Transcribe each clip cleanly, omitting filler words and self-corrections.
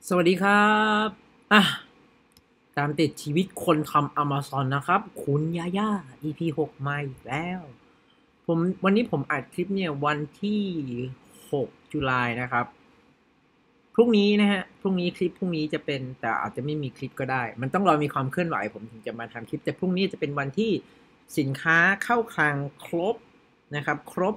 สวัสดีครับอ่ะตามติดชีวิตคนทำ Amazon นะครับ คุณยาย่า EP 6มาอีกแล้ว วันนี้ผมอัดคลิปเนี่ยวันที่6ตุลานะครับพรุ่งนี้นะฮะพรุ่งนี้จะเป็นแต่อาจจะไม่มีคลิปก็ได้ มันต้องรอมีความเคลื่อนไหวผมถึงจะมาทำคลิป แต่พรุ่งนี้จะเป็นวันที่สินค้าเข้าคลังครบนะครับครบ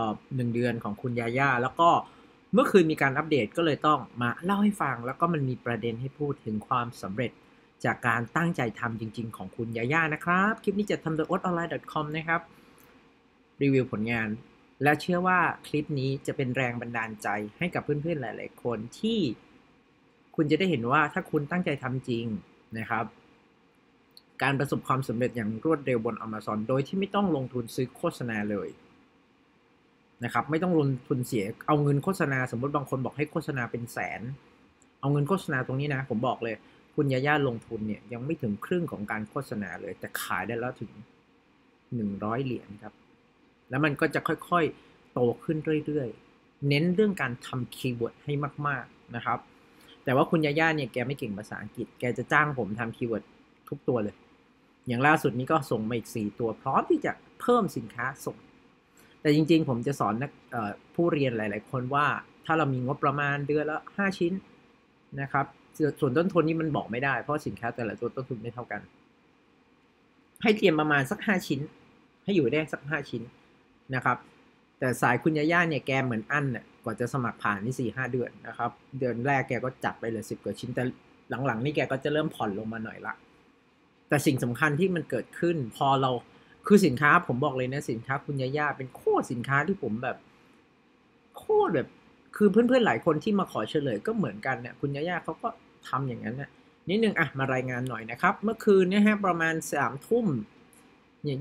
1 เดือนของคุณยาย่าแล้วก็เมื่อคืนมีการอัปเดตก็เลยต้องมาเล่าให้ฟังแล้วก็มันมีประเด็นให้พูดถึงความสำเร็จจากการตั้งใจทำจริงๆของคุณยาย่านะครับคลิปนี้จะทำโดย otonline.com นะครับรีวิวผลงานและเชื่อว่าคลิปนี้จะเป็นแรงบันดาลใจให้กับเพื่อนๆหลายๆคนที่คุณจะได้เห็นว่าถ้าคุณตั้งใจทำจริงนะครับการประสบความสำเร็จอย่างรวดเร็วบน Amazon โดยที่ไม่ต้องลงทุนซื้อโฆษณาเลยนะครับไม่ต้องลงทุนเสียเอาเงินโฆษณาสมมติบางคนบอกให้โฆษณาเป็นแสนเอาเงินโฆษณาตรงนี้นะผมบอกเลยคุณยาย่าลงทุนเนี่ยยังไม่ถึงครึ่งของการโฆษณาเลยแต่ขายได้แล้วถึง100 เหรียญครับแล้วมันก็จะค่อยๆโตขึ้นเรื่อยๆเน้นเรื่องการทำคีย์เวิร์ดให้มากๆนะครับแต่ว่าคุณยาย่าเนี่ยแกไม่เก่งภาษาอังกฤษแกจะจ้างผมทำคีย์เวิร์ดทุกตัวเลยอย่างล่าสุดนี้ก็ส่งมาอีก4 ตัวพร้อมที่จะเพิ่มสินค้าส่งแต่จริงๆผมจะสอนนักผู้เรียนหลายๆคนว่าถ้าเรามีงบประมาณเดือนละ5 ชิ้นนะครับส่วนต้นทุนนี่มันบอกไม่ได้เพราะสินค้าแต่ละตัวต้นทุนไม่เท่ากันให้เตรียมประมาณสัก5 ชิ้นให้อยู่ได้สัก5 ชิ้นนะครับแต่สายคุณยาย่าเนี่ยแกเหมือนอั้นเนี่ยกว่าจะสมัครผ่านนี่4-5 เดือนนะครับเดือนแรกแกก็จัดไปเลย10 กว่าชิ้นแต่หลังๆนี่แกก็จะเริ่มผ่อนลงมาหน่อยละแต่สิ่งสำคัญที่มันเกิดขึ้นพอเราคือสินค้าผมบอกเลยนะสินค้าคุณยาย่าเป็นโคตรสินค้าที่ผมแบบโคตรแบบคือเพื่อนๆหลายคนที่มาขอเฉลยก็เหมือนกันเนี่ยคุณยาย่าเขาก็ทำอย่างนั้นนะนิดนึงอ่ะมารายงานหน่อยนะครับเมื่อคืนเนี่ยฮะประมาณ3 ทุ่มเนี่ย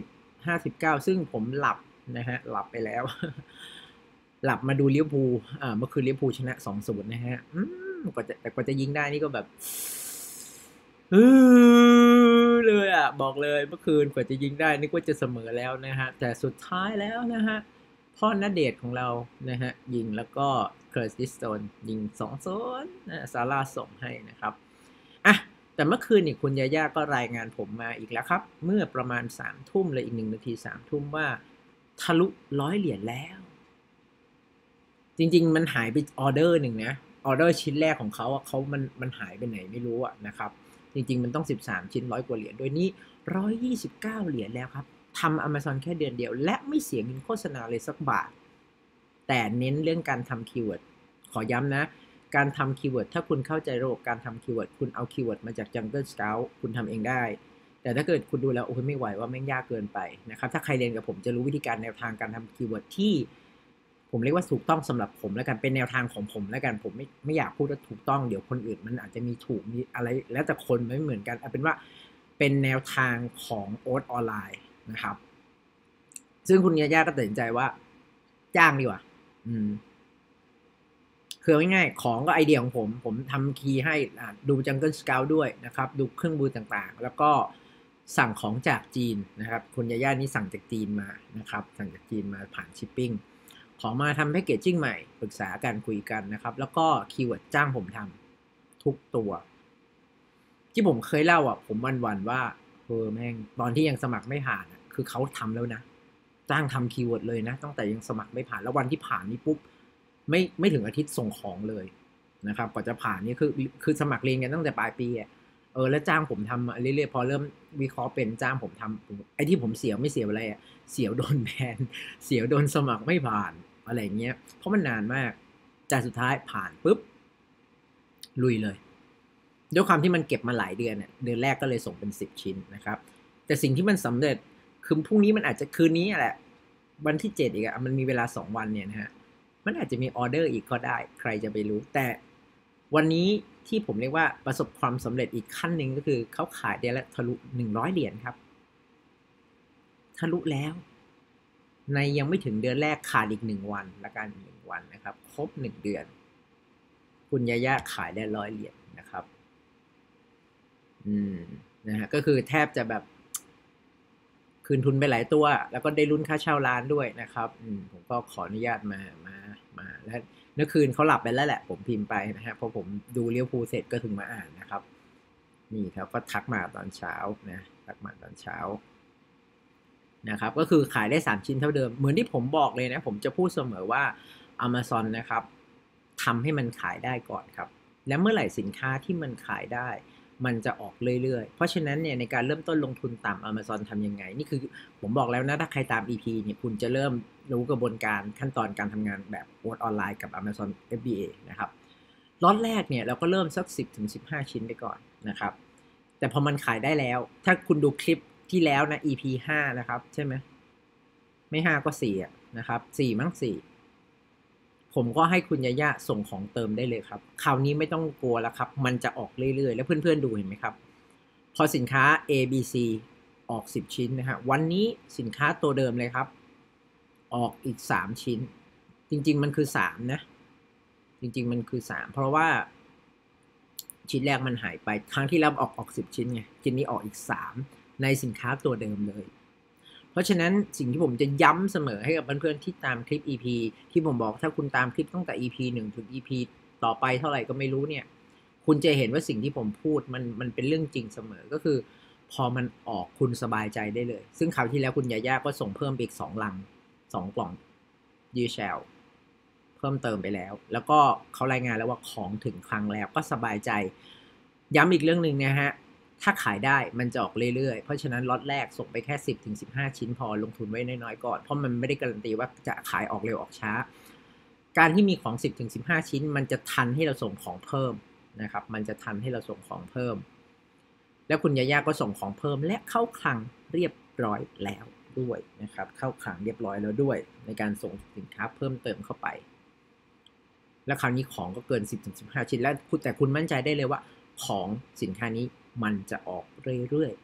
20:59ซึ่งผมหลับนะฮะหลับไปแล้วหลับมาดูลิเวอร์พูลเมื่อคืนลิเวอร์พูลชนะ2-0นะฮะกว่าจะยิงได้นี่ก็แบบเลยอ่ะบอกเลยเมื่อคืนกว่าจะยิงได้นึกว่าจะเสมอแล้วนะฮะแต่สุดท้ายแล้วนะฮะพ่อณเดชน์ของเรานะฮะยิงแล้วก็เคิร์ติสโตนยิง2-0ซาร่าส่งให้นะครับอ่ะแต่เมื่อคืนนี่คุณยาย่าก็รายงานผมมาอีกแล้วครับเมื่อประมาณ3 ทุ่มเลยอีก1 นาที3 ทุ่มว่าทะลุ100 เหรียญแล้วจริงๆมันหายไปออเดอร์หนึ่งนะออเดอร์ชิ้นแรกของเขาอะมันหายไปไหนไม่รู้อะนะครับจริงๆมันต้อง13 ชิ้น100 กว่า เหรียญโดยนี้129 เหรียญแล้วครับทำ Amazon แค่เดือนเดียวและไม่เสียเงินโฆษณาเลยสักบาทแต่เน้นเรื่องการทำคีย์เวิร์ดขอย้ำนะการทำคีย์เวิร์ดถ้าคุณเข้าใจระบบการทำคีย์เวิร์ดคุณเอาคีย์เวิร์ดมาจาก Jungle Scout คุณทำเองได้แต่ถ้าเกิดคุณดูแล้วโอ้ยไม่ไหวว่าแม่งยากเกินไปนะครับถ้าใครเรียนกับผมจะรู้วิธีการแนวทางการทำคีย์เวิร์ดที่ผมเรียกว่าถูกต้องสำหรับผมแล้วกันเป็นแนวทางของผมแล้วกันผมไม่อยากพูดว่าถูกต้องเดี๋ยวคนอื่นมันอาจจะมีถูกมีอะไรแล้วแต่คนไม่เหมือนกันเอาเป็นว่าเป็นแนวทางของโอ๊ตออนไลน์นะครับซึ่งคุณยาย่าก็ตัดสินใจว่าจ้างดีกว่าคือง่ายๆของก็ไอเดียของผมทำคีย์ให้ดู Jungle Scout ด้วยนะครับดูเครื่องมือต่างๆแล้วก็สั่งของจากจีนนะครับคุณยาย่านี่สั่งจากจีนมานะครับสั่งจากจีนมาผ่านชิปปิ้งของมาทำแพคเกจจิ้งใหม่ปรึกษากันคุยกันนะครับแล้วก็คีย์เวิร์ดจ้างผมทำทุกตัวที่ผมเคยเล่าผมวันๆว่าแม่งตอนที่ยังสมัครไม่ผ่านคือเขาทำแล้วนะจ้างทำคีย์เวิร์ดเลยนะตั้งแต่ยังสมัครไม่ผ่านแล้ววันที่ผ่านนี่ปุ๊บไม่ถึงอาทิตย์ส่งของเลยนะครับกว่าจะผ่านนี่คือสมัครเรียนกันตั้งแต่ปลายปีแล้วจ้างผมทำเรื่อยๆพอเริ่มวิเคราะห์เป็นจ้างผมทำไอ้ที่ผมเสียวไม่เสียวอะไรเสียวโดนแบนเสียวโดนสมัครไม่ผ่านอะไรเงี้ยเพราะมันนานมากแต่สุดท้ายผ่านปุ๊บลุยเลยด้วยความที่มันเก็บมาหลายเดือนเดือนแรกก็เลยส่งเป็น10 ชิ้นนะครับแต่สิ่งที่มันสำเร็จคือพรุ่งนี้มันอาจจะคืนนี้แหละวันที่7อีกมันมีเวลา2 วันเนี่ยนะฮะมันอาจจะมีออเดอร์อีกก็ได้ใครจะไปรู้แต่วันนี้ที่ผมเรียกว่าประสบความสำเร็จอีกขั้นหนึ่งก็คือเขาขายได้แล้วทะลุ100 เหรียญครับทะลุแล้วในยังไม่ถึงเดือนแรกขาดอีก1 วันละกัน1 วันนะครับครบ1 เดือนคุณยาย่าขายได้100 เหรียญนะครับนะฮะก็คือแทบจะแบบคืนทุนไปหลายตัวแล้วก็ได้ลุ้นค่าเช่าร้านด้วยนะครับผมก็ขออนุญาตมาและเมื่อคืนเขาหลับไปแล้วแหละผมพิมพ์ไปนะฮะพอผมดูเลี้ยวภูเสร็จก็ถึงมาอ่านนะครับนี่ครับก็ทักมาตอนเช้านะทักมาตอนเช้านะครับก็คือขายได้3ชิ้นเท่าเดิมเหมือนที่ผมบอกเลยนะผมจะพูดเสมอว่า Amazon นะครับทำให้มันขายได้ก่อนครับและเมื่อไหร่สินค้าที่มันขายได้มันจะออกเรื่อยๆเพราะฉะนั้นเนี่ยในการเริ่มต้นลงทุนต่ำ Amazon ทำยังไงนี่คือผมบอกแล้วนะถ้าใครตาม EP เนี่ยคุณจะเริ่มรู้กระบวนการขั้นตอนการทำงานแบบโค้ดออนไลน์กับ Amazon FBA นะครับล็อตแรกเนี่ยเราก็เริ่มสัก10-15 ชิ้นไปก่อนนะครับแต่พอมันขายได้แล้วถ้าคุณดูคลิปที่แล้วนะ EP 5นะครับใช่ไหมไม่5ก็4นะครับ4มั้ง4ผมก็ให้คุณยาย่าส่งของเติมได้เลยครับคราวนี้ไม่ต้องกลัวแล้วครับมันจะออกเรื่อยๆแล้วเพื่อนๆดูเห็นไหมครับพอสินค้า A B C ออก10ชิ้นนะฮะวันนี้สินค้าตัวเดิมเลยครับออกอีก3ชิ้นจริงๆมันคือ3นะจริงๆมันคือ3เพราะว่าชิ้นแรกมันหายไปครั้งที่แล้วออก10ชิ้นไงชิ้นนี้ออกอีก3ในสินค้าตัวเดิมเลยเพราะฉะนั้นสิ่งที่ผมจะย้ำเสมอให้กับเพื่อนๆที่ตามคลิป EP ที่ผมบอกถ้าคุณตามคลิปตั้งแต่ EP 1 ถึง EP ต่อไปเท่าไหร่ก็ไม่รู้เนี่ยคุณจะเห็นว่าสิ่งที่ผมพูดมันเป็นเรื่องจริงเสมอก็คือพอมันออกคุณสบายใจได้เลยซึ่งคราวที่แล้วคุณยาย่าก็ส่งเพิ่มอีก2 ลัง2 กล่องยีแชลเพิ่มเติมไปแล้วแล้วก็เขารายงานแล้วว่าของถึงคลังแล้วก็สบายใจย้ำอีกเรื่องหนึ่งนะฮะถ้าขายได้มันจะออกเรื่อยๆเพราะฉะนั้นล็อตแรกส่งไปแค่10-15 ชิ้นพอลงทุนไว้น้อยๆก่อนเพราะมันไม่ได้การันตีว่าจะขายออกเร็วออกช้าการที่มีของ10-15 ชิ้นมันจะทันให้เราส่งของเพิ่มนะครับมันจะทันให้เราส่งของเพิ่มแล้วคุณยาย่าก็ส่งของเพิ่มและเข้าคลังเรียบร้อยแล้วด้วยนะครับเข้าคลังเรียบร้อยแล้วด้วยในการส่งสินค้าเพิ่มเติมเข้าไปแล้วคราวนี้ของก็เกิน10-15 ชิ้นแล้วแต่คุณมั่นใจได้เลยว่าของสินค้านี้มันจะออกเรื่อย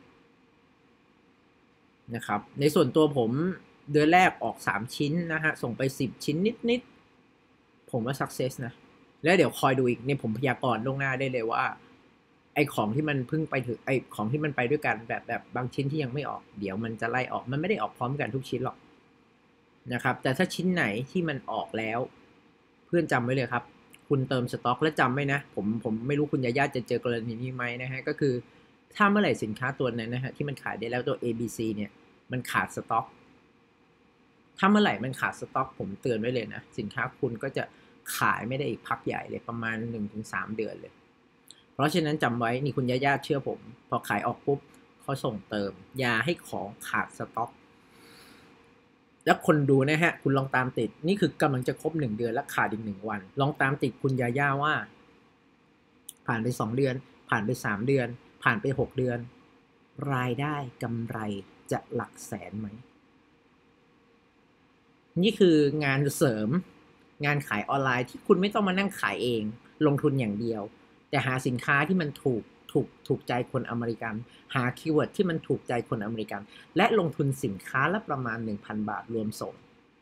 ๆนะครับในส่วนตัวผมเดือนแรกออก3ชิ้นนะฮะส่งไป10ชิ้นนิดๆผมว่า success นะแล้วเดี๋ยวคอยดูอีกเนี่ยผมพยากรณ์ล่วงหน้าได้เลยว่าไอ้ของที่มันเพิ่งไปถึงไอ้ของที่มันไปด้วยกันแบบบางชิ้นที่ยังไม่ออกเดี๋ยวมันจะไล่ออกมันไม่ได้ออกพร้อมกันทุกชิ้นหรอกนะครับแต่ถ้าชิ้นไหนที่มันออกแล้วเพื่อนจำไว้เลยครับคุณเติมสต็อกและจำไว้นะผมไม่รู้คุณยาย่าจะเจอกรณีนี้ไหมนะฮะก็คือถ้าเมื่อไหร่สินค้าตัวนั้นนะฮะที่มันขายได้แล้วตัว ABC เนี่ยมันขาดสต็อกถ้าเมื่อไหร่มันขาดสต็อกผมเตือนไว้เลยนะสินค้าคุณก็จะขายไม่ได้อีกพักใหญ่เลยประมาณ 1-3 เดือนเลยเพราะฉะนั้นจำไว้นี่คุณยาย่าเชื่อผมพอขายออกปุ๊บเขาส่งเติมอย่าให้ของขาดสต็อกแล้วคนดูนะฮะคุณลองตามติดนี่คือกำลังจะครบ1 เดือนและขาดอีก1 วันลองตามติดคุณยาย่าว่าผ่านไป2 เดือนผ่านไป3 เดือนผ่านไป6 เดือนรายได้กำไรจะหลักแสนไหมนี่คืองานเสริมงานขายออนไลน์ที่คุณไม่ต้องมานั่งขายเองลงทุนอย่างเดียวแต่หาสินค้าที่มันถูกใจคนอเมริกันหาคีย์เวิร์ดที่มันถูกใจคนอเมริกันและลงทุนสินค้าละประมาณ 1,000 บาทรวมส่ง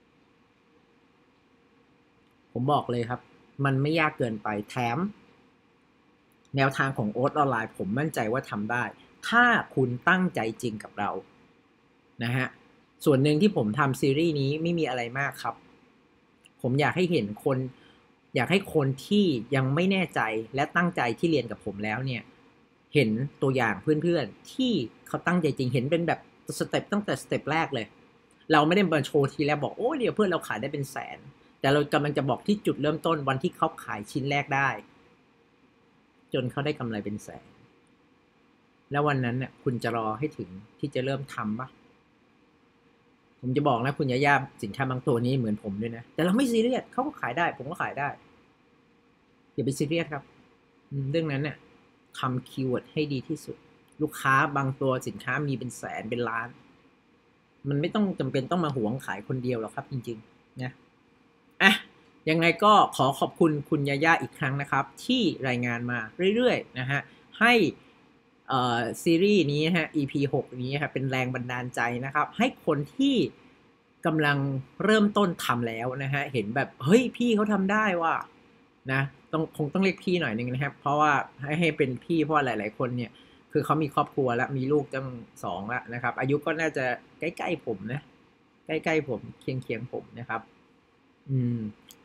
ผมบอกเลยครับมันไม่ยากเกินไปแถมแนวทางของโอ๊ตออนไลน์ผมมั่นใจว่าทำได้ถ้าคุณตั้งใจจริงกับเรานะฮะส่วนหนึ่งที่ผมทำซีรีส์นี้ไม่มีอะไรมากครับผมอยากให้เห็นคนอยากให้คนที่ยังไม่แน่ใจและตั้งใจที่เรียนกับผมแล้วเนี่ยเห็นตัวอย่างเพื่อนๆที่เขาตั้งใจจริงเห็นเป็นแบบสเต็ปตั้งแต่สเต็ปแรกเลยเราไม่ได้มาโชว์ทีแล้วบอกโอ้เดี๋ยวเพื่อนเราขายได้เป็นแสนแต่เรากำลังจะบอกที่จุดเริ่มต้นวันที่เขาขายชิ้นแรกได้จนเขาได้กำไรเป็นแสนแล้ววันนั้นเนี่ยคุณจะรอให้ถึงที่จะเริ่มทำปะผมจะบอกนะคุณยาย่าสินค้าบางตัวนี้เหมือนผมด้วยนะแต่เราไม่ซีเรียสเขาก็ขายได้ผมก็ขายได้อย่าไปซีเรียสครับเรื่องนั้นเนี่ยทำคีย์เวิร์ดให้ดีที่สุดลูกค้าบางตัวสินค้ามีเป็นแสนเป็นล้านมันไม่ต้องจำเป็นต้องมาหวงขายคนเดียวหรอกครับจริงๆนะอ่ะยังไงก็ขอขอบคุณคุณยาย่าอีกครั้งนะครับที่รายงานมาเรื่อยๆนะฮะให้ซีรีส์นี้ฮะ EP 6นี้ครับเป็นแรงบันดาลใจนะครับให้คนที่กำลังเริ่มต้นทำแล้วนะฮะเห็นแบบเฮ้ยพี่เขาทำได้ว่ะนะคงต้องเรียกพี่หน่อยนึงนะครับเพราะว่าให้เป็นพี่เพราะหลายๆคนเนี่ยคือเขามีครอบครัวแล้วมีลูกตั้ง2แล้วนะครับอายุก็น่าจะใกล้ๆผมนะใกล้ๆผมเคียงๆผมนะครับโอ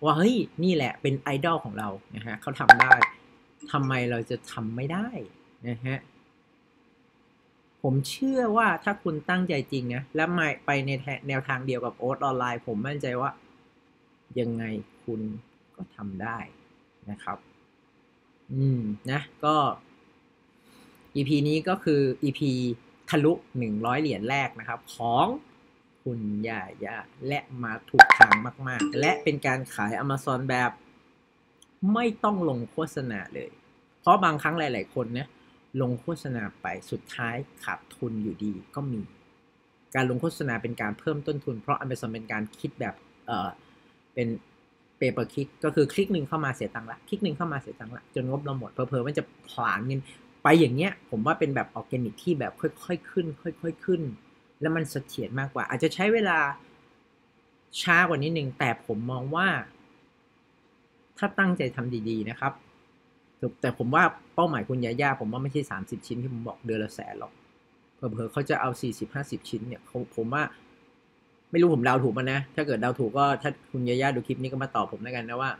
ว่าเฮ้ยนี่แหละเป็นไอดอลของเรานะฮะเขาทำได้ทำไมเราจะทำไม่ได้นะฮะผมเชื่อว่าถ้าคุณตั้งใจจริงนะและมาไปในแนวทางเดียวกับโอ๊ตออนไลน์ผมมั่นใจว่ายังไงคุณก็ทำได้นะครับนะก็ EP นี้ก็คือ EP ทะลุ100เหรียญแรกนะครับของคุณยาย่าและมาถูกทางมากๆและเป็นการขาย Amazon แบบไม่ต้องลงโฆษณาเลยเพราะบางครั้งหลายๆคนนะลงโฆษณาไปสุดท้ายขาดทุนอยู่ดีก็มีการลงโฆษณาเป็นการเพิ่มต้นทุนเพราะ Amazon เป็นการคิดแบบเป็น pay per click ก็คือคลิกหนึ่งเข้ามาเสียตังค์ละคลิกหนึ่งเข้ามาเสียตังค์ละจนงบเราหมดเผลอๆมันจะผลาญเงินไปอย่างเงี้ยผมว่าเป็นแบบออร์แกนิกที่แบบค่อยๆขึ้นค่อยๆขึ้นแล้วมันเสถียรมากกว่าอาจจะใช้เวลาช้ากว่านิดนึงแต่ผมมองว่าถ้าตั้งใจทำดีๆนะครับแต่ผมว่าเป้าหมายคุณยาย่าผมว่าไม่ใช่30ชิ้นที่ผมบอกเดือนละแสนหรอกเผลอๆเขาจะเอา40-50ชิ้นเนี่ยผมว่าไม่รู้ผมเดาถูกมั้ยนะถ้าเกิดเดาถูกก็ถ้าคุณยาย่าดูคลิปนี้ก็มาตอบผมแล้วกันนะว่า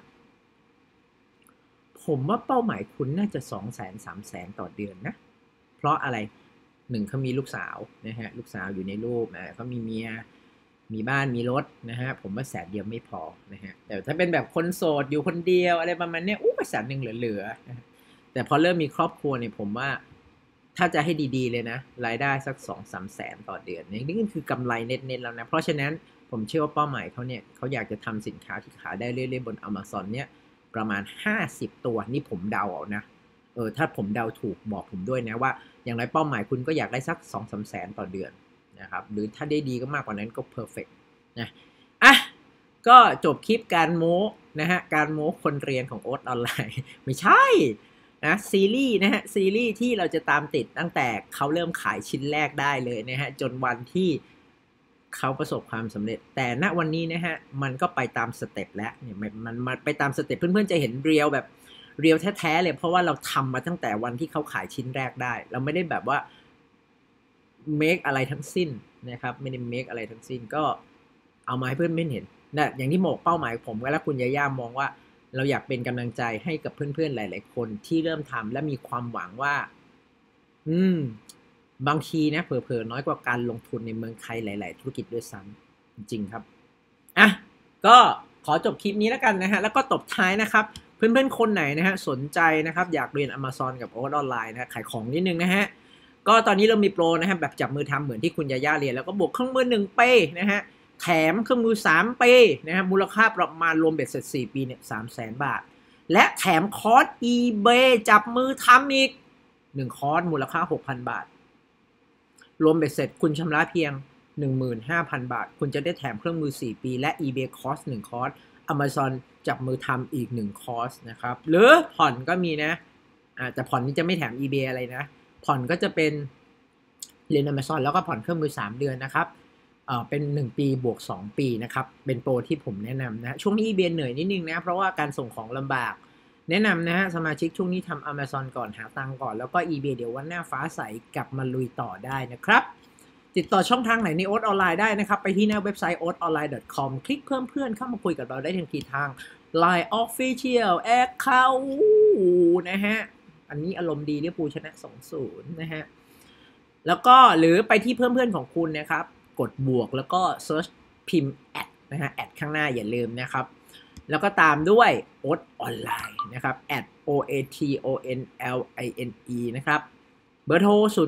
ผมว่าเป้าหมายคุณน่าจะ200,000-300,000ต่อเดือนนะเพราะอะไร1เขามีลูกสาวนะฮะลูกสาวอยู่ในรูปเขามีเมียมีบ้านมีรถนะฮะผมว่า100,000เดียวไม่พอนะฮะแต่ถ้าเป็นแบบคนโสดอยู่คนเดียวอะไรประมาณนี้ไป100,000เหลือๆนะแต่พอเริ่มมีครอบครัวเนี่ยผมว่าถ้าจะให้ดีๆเลยนะรายได้สัก2-3 แสนต่อเดือนนี่คือกำไรเน็ตๆแล้วนะเพราะฉะนั้นผมเชื่อว่าเป้าหมายเขาเนี่ยเขาอยากจะทำสินค้าที่ขายได้เรื่อยๆบน Amazon เนี่ยประมาณ50ตัวนี่ผมเดาเอานะถ้าผมเดาถูกบอกผมด้วยนะว่าอย่างไรเป้าหมายคุณก็อยากได้สัก2-3 แสนต่อเดือนนะครับหรือถ้าได้ดีก็มากกว่านั้นก็เพอร์เฟกต์นะก็จบคลิปการโม้นะฮะการโม้คนเรียนของโอ๊ตออนไลน์ไม่ใช่นะซีรีส์นะฮะซีรีส์ที่เราจะตามติดตั้งแต่เขาเริ่มขายชิ้นแรกได้เลยนะฮะจนวันที่เขาประสบความสำเร็จแต่ณวันนี้นะฮะมันก็ไปตามสเต็ปแล้วเนี่ยมันไปตามสเต็ปเพื่อนๆจะเห็นเรียวแบบเรียวแท้ๆเลยเพราะว่าเราทำมาตั้งแต่วันที่เขาขายชิ้นแรกได้เราไม่ได้แบบว่าเมคอะไรทั้งสิ้นนะครับไม่ได้เมคอะไรทั้งสิ้นก็เอามาให้เพื่อนๆเห็นนะอย่างที่บอกเป้าหมายผมและคุณยาย่ามองว่าเราอยากเป็นกำลังใจให้กับเพื่อนๆหลายๆคนที่เริ่มทำและมีความหวังว่าบางทีนะเผลอๆน้อยกว่าการลงทุนในเมืองไทยหลายๆธุรกิจด้วยซ้ำจริงครับก็ขอจบคลิปนี้แล้วกันนะฮะแล้วก็ตบท้ายนะครับเพื่อนๆคนไหนนะฮะสนใจนะครับอยากเรียน Amazon กับโอ๊ตออนไลน์นะขายของนิดนึงนะฮะก็ตอนนี้เรามีโปรนะฮะแบบจับมือทำเหมือนที่คุณยาย่าเรียนแล้วก็บวกเครื่องมือ1 ปีนะฮะแถมเครื่องมือ3 ปีนะฮะมูลค่าประมาณรวมเบ็ดเสร็จ4 ปีเนี่ย300,000 บาทและแถมคอร์ส eBay จับมือทำอีก1 คอร์สมูลค่า 6,000 บาทรวมเบ็ดเสร็จคุณชำระเพียง 15,000 บาทคุณจะได้แถมเครื่องมือ4 ปีและ eBay คอร์ส1 คอร์ส Amazon จับมือทำอีก1 คอร์สนะครับหรือผ่อนก็มีนะแต่ผ่อนนี้จะไม่แถม eBay อะไรนะผ่อนก็จะเป็นเรียน Amazon แล้วก็ผ่อนเครื่องมือ3 เดือนนะครับเป็น1 ปีบวก2 ปีนะครับเป็นโปรที่ผมแนะนำนะช่วงนี้ eBay เหนื่อยนิดนึงนะเพราะว่าการส่งของลำบากแนะนำนะฮะสมาชิกช่วงนี้ทำ Amazon ก่อนหาตังก่อนแล้วก็ eBay เดี๋ยววันหน้าฟ้าใสกลับมาลุยต่อได้นะครับติดต่อช่องทางไหนในโอ๊ตออนไลน์ได้นะครับไปที่หน้าเว็บไซต์ oatonline.com คลิกเพิ่มเพื่อนเข้ามาคุยกับเราได้ทันทีทาง Line Official Account นะฮะอันนี้อารมณ์ดีลิเวอร์พูลชนะ 2-0 นะฮะแล้วก็หรือไปที่เพื่อนๆของคุณนะครับกดบวกแล้วก็เซิร์ชพิมพ์แอดนะฮะแอดข้างหน้าอย่าลืมนะครับแล้วก็ตามด้วยโอ๊ตออนไลน์นะครับแอด OATONLINE นะครับเบอร์โทร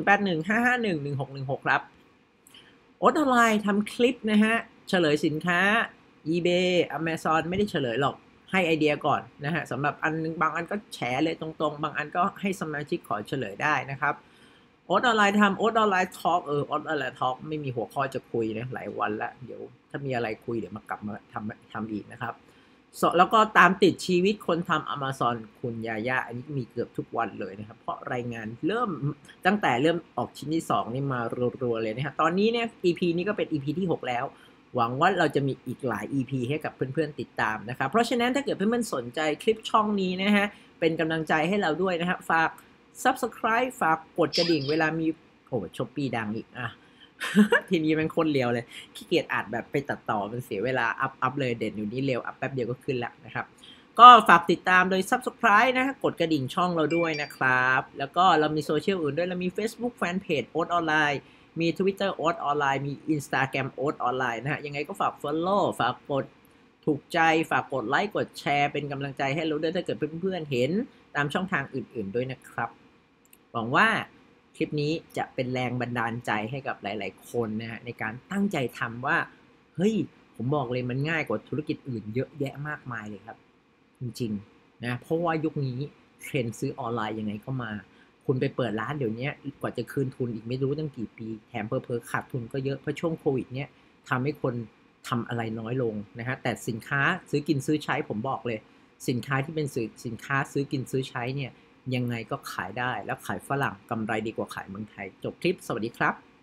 0815511616 ครับโอ๊ตออนไลน์ทำคลิปนะฮะเฉลยสินค้า eBay Amazon ไม่ได้เฉลยหรอกให้ไอเดียก่อนนะฮะสำหรับอันนึงบางอันก็แฉเลยตรงๆบางอันก็ให้สมาชิกขอเฉลยได้นะครับโอ๊ตออนไลน์ทำโอ๊ตออนไลน์ทอล์กโอ๊ตออนไลน์ทอล์กไม่มีหัวข้อจะคุยนะหลายวันแล้วเดี๋ยวถ้ามีอะไรคุยเดี๋ยวมากลับมาทำอีกนะครับแล้วก็ตามติดชีวิตคนทำ Amazon คุณยาย่าอันนี้มีเกือบทุกวันเลยนะครับเพราะรายงานเริ่มตั้งแต่เริ่มออกชิ้นที่2นี่มารัวๆเลยนะครับตอนนี้เนี่ย EP นี้ก็เป็น EP ที่6แล้วหวังว่าเราจะมีอีกหลาย EP ให้กับเพื่อนๆติดตามนะครับเพราะฉะนั้นถ้าเกิดเพื่อนๆสนใจคลิปช่องนี้นะฮะเป็นกำลังใจให้เราด้วยนะครับฝาก Subscribe ฝากกดกระดิ่งเวลามีShopee ดังอีกทีนี้มันคนเร็วเลยขี้เกียจอัดแบบไปตัดต่อมันเสียเวลาอัพเลยเด็ดอยู่นี่เร็วอัพแป๊บเดียวก็ขึ้นแล้วนะครับก็ฝากติดตามโดย Subscribe นะกดกระดิ่งช่องเราด้วยนะครับแล้วก็เรามีโซเชียลอื่นด้วยเรามี Facebook Fanpage โอ๊ตออนไลน์มี Twitter โอ๊ตออนไลน์มี Instagram โอ๊ตออนไลน์นะฮะยังไงก็ฝาก Follow ฝากกดถูกใจฝากกดไลค์กดแชร์เป็นกำลังใจให้เราด้วยถ้าเกิดเพื่อนๆเห็นตามช่องทางอื่นๆด้วยนะครับหวังว่าคลิปนี้จะเป็นแรงบันดาลใจให้กับหลายๆคนนะฮะในการตั้งใจทำว่าเฮ้ยผมบอกเลยมันง่ายกว่าธุรกิจอื่นเยอะแยะมากมายเลยครับจริงๆนะเพราะว่ายุคนี้เทรนด์ซื้อออนไลน์ยังไงก็มาคุณไปเปิดร้านเดี๋ยวนี้กว่าจะคืนทุนอีกไม่รู้ตั้งกี่ปีแถมเพอขาดทุนก็เยอะเพราะช่วงโควิดเนี้ยทำให้คนทำอะไรน้อยลงนะฮะแต่สินค้าซื้อกินซื้อใช้ผมบอกเลยสินค้าที่เป็นสินค้าซื้อกินซื้อใช้เนี่ยยังไงก็ขายได้แล้วขายฝรั่งกำไรดีกว่าขายเมืองไทยจบคลิปสวัสดีครับ